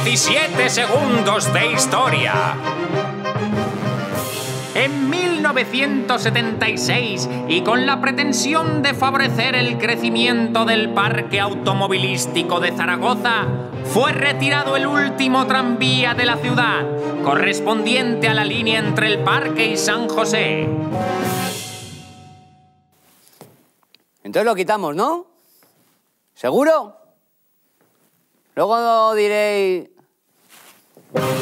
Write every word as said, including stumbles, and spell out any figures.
diecisiete segundos de historia. En mil novecientos setenta y seis, y con la pretensión de favorecer el crecimiento del parque automovilístico de Zaragoza, fue retirado el último tranvía de la ciudad, correspondiente a la línea entre el parque y San José. Entonces lo quitamos, ¿no? ¿Seguro? Luego diréis...